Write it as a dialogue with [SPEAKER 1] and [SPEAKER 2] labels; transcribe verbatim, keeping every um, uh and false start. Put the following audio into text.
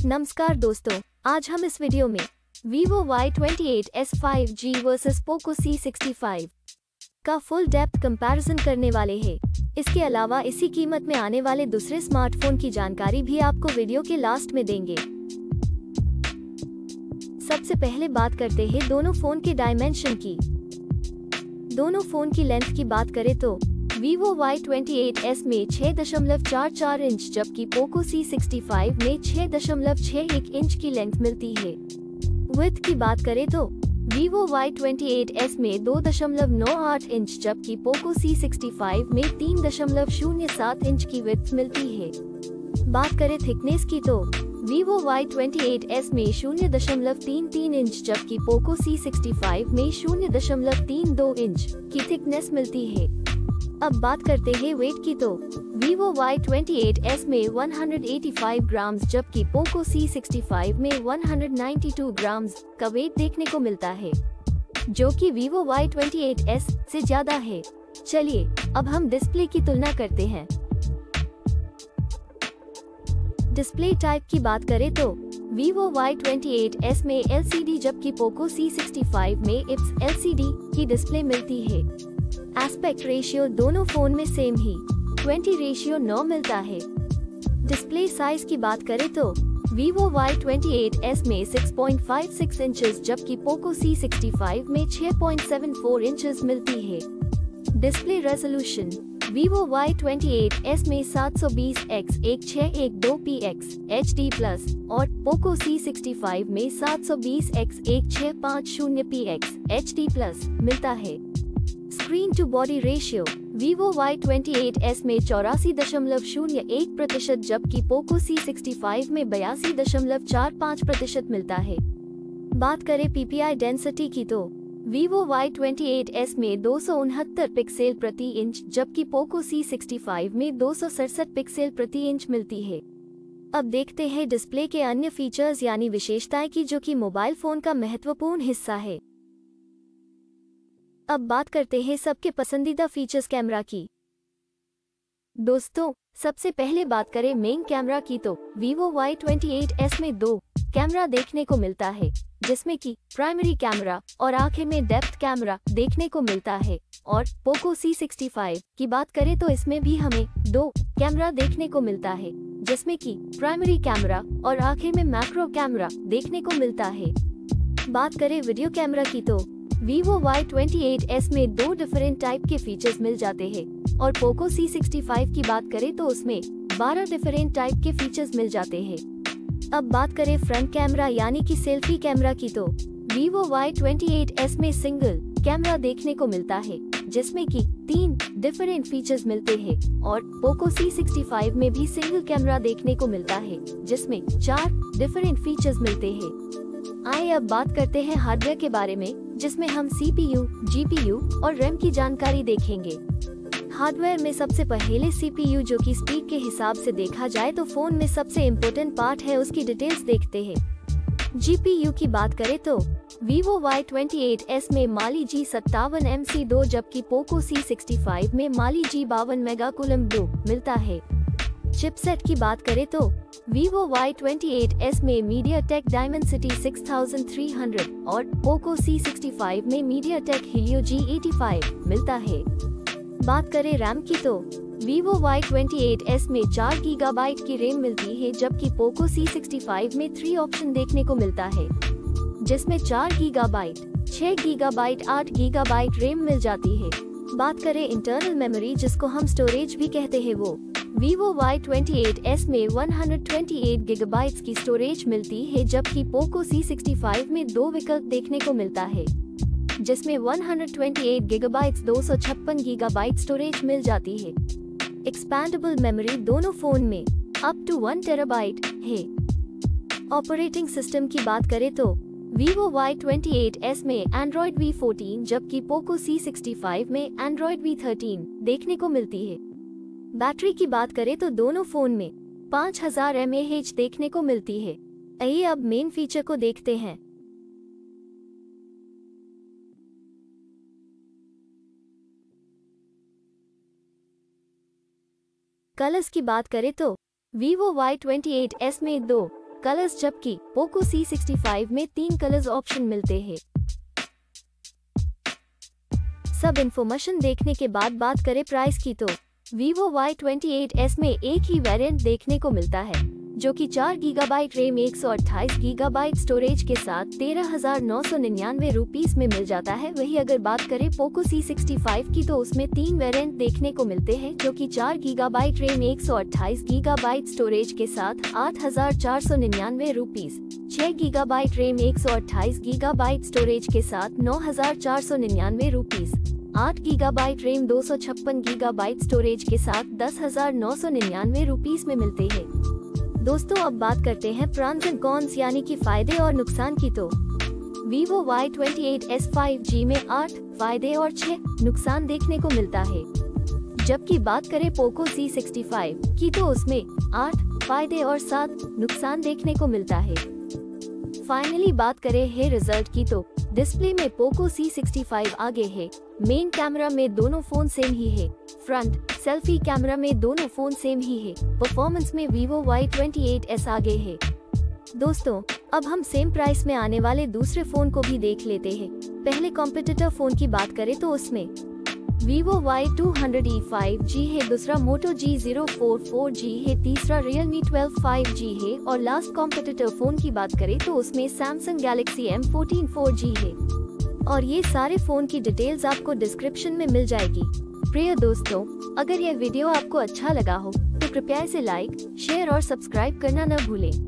[SPEAKER 1] नमस्कार दोस्तों, आज हम इस वीडियो में Vivo Y twenty eight S five G versus Poco C sixty five का फुल डेप्थ कंपैरिजन करने वाले हैं। इसके अलावा इसी कीमत में आने वाले दूसरे स्मार्टफोन की जानकारी भी आपको वीडियो के लास्ट में देंगे। सबसे पहले बात करते हैं दोनों फोन के डायमेंशन की। दोनों फोन की लेंथ की बात करें तो Vivo Y twenty eight S में छह दशमलव चार चार इंच जबकि Poco सी सिक्सटी फाइव में छह दशमलव छह एक इंच की लेंथ मिलती है। विड्थ की बात करें तो Vivo Y twenty eight S में दो दशमलव नौ आठ इंच जबकि Poco सी सिक्सटी फाइव में तीन दशमलव शून्य सात इंच की विड्थ मिलती है। बात करें थिकनेस की तो Vivo Y twenty eight S में शून्य दशमलव तीन तीन इंच जबकि Poco सी सिक्सटी फाइव में शून्य दशमलव तीन दो इंच की थिकनेस मिलती है। अब बात करते हैं वेट की तो Vivo Y twenty eight S में एक सौ पचासी ग्राम्स जबकि Poco सी सिक्सटी फाइव में एक सौ बानवे ग्राम्स का वेट देखने को मिलता है, जो कि Vivo Y twenty eight S से ज्यादा है। चलिए अब हम डिस्प्ले की तुलना करते हैं। डिस्प्ले टाइप की बात करें तो Vivo Y twenty eight S में एल सी डी जबकि Poco सी सिक्सटी फाइव में I P S L C D की डिस्प्ले मिलती है। एस्पेक्ट रेशियो दोनों फोन में सेम ही बीस रेशियो नौ मिलता है। डिस्प्ले साइज की बात करें तो Vivo Y twenty eight S में छह पॉइंट पाँच छह इंचेस जबकि Poco सी सिक्सटी फाइव में छह पॉइंट सात चार इंचेस मिलती है। Display resolution Vivo Y twenty eight S में सात सौ बीस एक्स एक छह एक दो P X H D plus और Poco सी सिक्सटी फाइव में सात सौ बीस एक्स एक छह पाँच शून्य P X H D plus मिलता है। Screen to body ratio Vivo Y twenty eight S में चौरासी दशमलव शून्य एक प्रतिशत जबकि Poco सी सिक्सटी फाइव में बयासी दशमलव चार पाँच प्रतिशत मिलता है। बात करें पी पी आई डेंसिटी की तो Vivo Y twenty eight S में दो सौ उनहत्तर पिक्सल प्रति इंच जबकि Poco सी सिक्सटी फाइव में दो सौ सड़सठ पिक्सल प्रति इंच मिलती है। अब देखते हैं डिस्प्ले के अन्य फीचर्स यानी विशेषताएं की, जो कि मोबाइल फोन का महत्वपूर्ण हिस्सा है। अब बात करते हैं सबके पसंदीदा फीचर्स कैमरा की। दोस्तों, सबसे पहले बात करें मेन कैमरा की तो Vivo Y twenty eight S में दो कैमरा देखने को मिलता है, जिसमें कि प्राइमरी कैमरा और आखिर में डेप्थ कैमरा देखने को मिलता है। और Poco सी सिक्सटी फाइव की बात करें तो इसमें भी हमें दो कैमरा देखने को मिलता है, जिसमें कि प्राइमरी कैमरा और आखिर में मैक्रो कैमरा देखने को मिलता है। बात करें वीडियो कैमरा की तो Vivo Y twenty eight S में दो डिफरेंट टाइप के फीचर्स मिल जाते हैं और Poco सी सिक्सटी फाइव की बात करें तो उसमें बारह डिफरेंट टाइप के फीचर्स मिल जाते हैं। अब बात करें फ्रंट कैमरा यानी कि सेल्फी कैमरा की तो Vivo Y twenty eight S में सिंगल कैमरा देखने को मिलता है, जिसमें कि तीन डिफरेंट फीचर्स मिलते हैं और Poco सी सिक्सटी फाइव में भी सिंगल कैमरा देखने को मिलता है, जिसमें चार डिफरेंट फीचर्स मिलते हैं। आइए अब बात करते हैं हार्डवेयर के बारे में, जिसमें हम C P U, G P U और रैम की जानकारी देखेंगे। हार्डवेयर में सबसे पहले सी पी यू, जो कि स्पीड के हिसाब से देखा जाए तो फोन में सबसे इम्पोर्टेंट पार्ट है, उसकी डिटेल्स देखते हैं। जी पी यू की बात करें तो Vivo Y twenty eight S में Mali जी सत्तावन एम सी टू जबकि Poco सी सिक्सटी फाइव में Mali जी बावन मेगाकुलम दो मिलता है। चिपसेट की बात करें तो Vivo Y twenty eight S में MediaTek Dimensity six thousand three hundred और Poco सी सिक्सटी फाइव में MediaTek Helio G eighty five मिलता है। बात करें रैम की तो Vivo Y twenty eight S में चार गीगाबाइट की रैम मिलती है जबकि Poco सी सिक्सटी फाइव में थ्री ऑप्शन देखने को मिलता है, जिसमें चार गीगाबाइट, छह गीगाबाइट, आठ गीगाबाइट रैम मिल जाती है। बात करें इंटरनल मेमोरी, जिसको हम स्टोरेज भी कहते हैं, वो Vivo Y twenty eight S में एक सौ अट्ठाईस गीगाबाइट्स की स्टोरेज मिलती है जबकि Poco सी सिक्सटी फाइव में दो विकल्प देखने को मिलता है, जिसमें एक सौ अट्ठाईस गीगाबाइट्स दो सौ छप्पन गीगाबाइट स्टोरेज मिल जाती है। एक्सपैंडेबल मेमोरी दोनों फोन में अप टू वन टेराबाइट है। ऑपरेटिंग सिस्टम की बात करें तो Vivo Y twenty eight S में Android वी फोर्टीन जबकि Poco सी सिक्सटी फाइव में Android वी थर्टीन देखने को मिलती है। बैटरी की बात करें तो दोनों फोन में पाँच हज़ार एम ए एच देखने को मिलती है। आइए अब मेन फीचर को देखते हैं। कलर्स की बात करें तो Vivo Y twenty eight S में दो कलर्स, जबकि पोको सी सिक्सटी फाइव में तीन कलर्स ऑप्शन मिलते हैं। सब इन्फॉर्मेशन देखने के बाद बात करें प्राइस की, तो Vivo Y twenty eight S में एक ही वेरिएंट देखने को मिलता है, जो कि चार गीगाबाइट रैम एक सौ अट्ठाईस गीगाबाइट स्टोरेज के साथ तेरह हजार नौ सौ निन्यानवे रुपीस में मिल जाता है। वही अगर बात करें पोको सी सिक्सटी फाइव की, तो उसमें तीन वेरिएंट देखने को मिलते हैं, जो कि चार गीगाबाइट रैम एक सौ अट्ठाईस गीगाबाइट स्टोरेज के साथ आठ हजार चार सौ निन्यानवे रुपीस, छह गीगाबाइट रैम एक सौ अट्ठाईस गीगाबाइट स्टोरेज के साथ नौ हजार चार सौ निन्यानवे रुपीस, आठ गीगाबाइट रैम दो सौ छप्पन गीगाबाइट स्टोरेज के साथ दस हजार नौ सौ निन्यानवे रुपीस में मिलते हैं। दोस्तों, अब बात करते हैं प्रॉन्स एंड कॉन्स यानी कि फायदे और नुकसान की, तो Vivo Y twenty eight S five G में आठ फायदे और छह नुकसान देखने को मिलता है, जबकि बात करें पोको सी सिक्सटी फाइव की, तो उसमें आठ फायदे और सात नुकसान देखने को मिलता है। फाइनली बात करें है रिजल्ट की, तो डिस्प्ले में पोको सी सिक्सटी फाइव आगे है, मेन कैमरा में दोनों फोन सेम ही है, फ्रंट सेल्फी कैमरा में दोनों फोन सेम ही है, परफॉर्मेंस में Vivo Y twenty eight S आगे है। दोस्तों, अब हम सेम प्राइस में आने वाले दूसरे फोन को भी देख लेते हैं। पहले कॉम्पिटिटर फोन की बात करें तो उसमें Vivo Y two hundred E five G है, दूसरा Moto G zero four four G है, तीसरा Realme ट्वेल्व फाइव जी है और लास्ट कॉम्पिटिटर फोन की बात करें तो उसमें Samsung Galaxy M fourteen four G है। और ये सारे फोन की डिटेल्स आपको डिस्क्रिप्शन में मिल जाएगी। प्रिय दोस्तों, अगर यह वीडियो आपको अच्छा लगा हो तो कृपया इसे लाइक, शेयर और सब्सक्राइब करना न भूलें।